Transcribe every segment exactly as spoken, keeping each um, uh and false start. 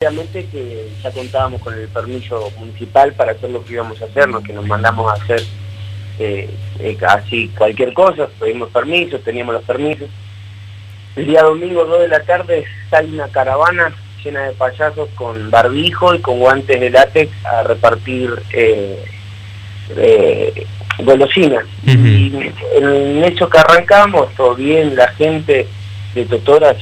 Obviamente que ya contábamos con el permiso municipal para hacer lo que íbamos a hacer, no que nos mandamos a hacer eh, eh, así cualquier cosa, pedimos permisos, teníamos los permisos. El día domingo, dos de la tarde, sale una caravana llena de payasos con barbijo y con guantes de látex a repartir eh, eh, golosinas. Uh-huh. Y en eso que arrancamos, todo bien, la gente de Totora,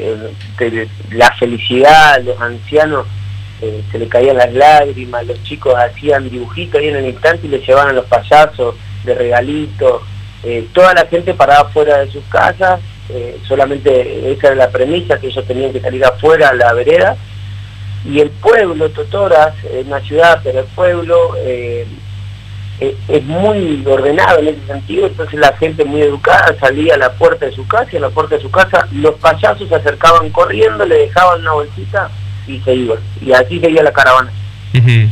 la felicidad, los ancianos eh, se le caían las lágrimas, los chicos hacían dibujitos ahí en el instante y les llevaban a los payasos de regalitos, eh, toda la gente paraba fuera de sus casas, eh, solamente esa era la premisa, que ellos tenían que salir afuera a la vereda, y el pueblo, Totora, es una ciudad, pero el pueblo eh, es muy ordenado en ese sentido, entonces la gente muy educada salía a la puerta de su casa, y a la puerta de su casa los payasos se acercaban corriendo, le dejaban una bolsita y se iban, y así seguía la caravana. Uh-huh.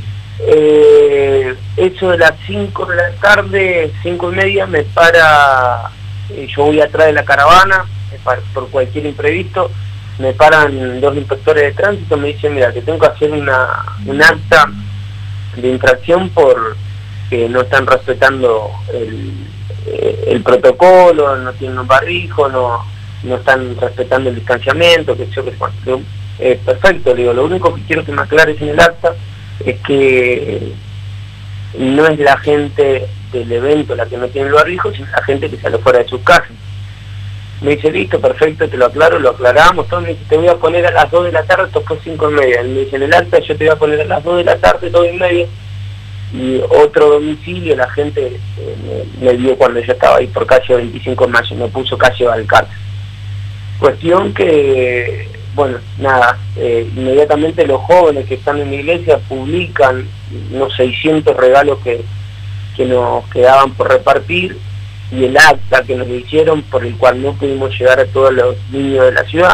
eh, eso de las cinco de la tarde, cinco y media, me para, eh, yo voy atrás de la caravana, para, por cualquier imprevisto, me paran dos inspectores de tránsito, me dicen, mira, que tengo que hacer una un acta de infracción por que no están respetando el, el protocolo, no tienen un barbijo, no, no están respetando el distanciamiento, que yo que bueno, eh, perfecto, le digo, lo único que quiero que me aclares en el acta es que no es la gente del evento la que no tiene el barbijo, sino la gente que sale fuera de sus casas. Me dice, listo, perfecto, te lo aclaro, lo aclaramos, todo. Me dice, te voy a poner a las dos de la tarde, esto fue cinco y media. Me dice, en el acta yo te voy a poner a las dos de la tarde, dos y media. Y otro domicilio, la gente eh, me, me vio cuando yo estaba ahí por calle veinticinco de mayo, me puso calle Balcarce. Cuestión que, bueno, nada, eh, inmediatamente los jóvenes que están en la iglesia publican unos seiscientos regalos que, que nos quedaban por repartir, y el acta que nos hicieron por el cual no pudimos llegar a todos los niños de la ciudad,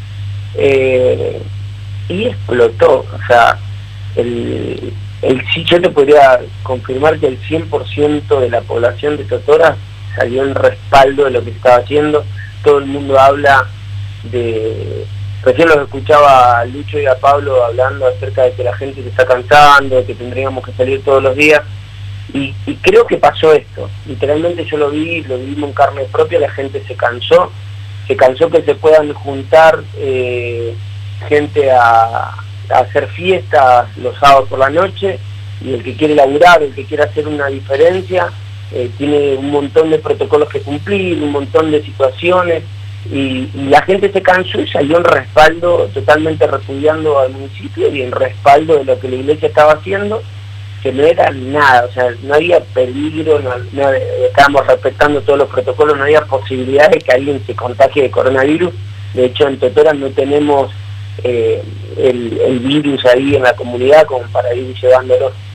eh, y explotó, o sea, el... El, sí, yo te podría confirmar que el cien por ciento de la población de Totora salió en respaldo de lo que estaba haciendo. Todo el mundo habla de... Recién los escuchaba a Lucho y a Pablo hablando acerca de que la gente se está cansando, de que tendríamos que salir todos los días. Y, y creo que pasó esto. Literalmente yo lo vi, lo vivimos en carne propia, la gente se cansó. Se cansó que se puedan juntar eh, gente a... a hacer fiestas los sábados por la noche, y el que quiere laburar, el que quiere hacer una diferencia, eh, tiene un montón de protocolos que cumplir, un montón de situaciones, y, y la gente se cansó y salió en respaldo, totalmente repudiando al municipio y en respaldo de lo que la iglesia estaba haciendo, que no era nada, o sea, no había peligro, no, no, estábamos respetando todos los protocolos, no había posibilidad de que alguien se contagie de coronavirus. De hecho, en Totora no tenemos Eh, el, el virus ahí en la comunidad como para ir llevándolo.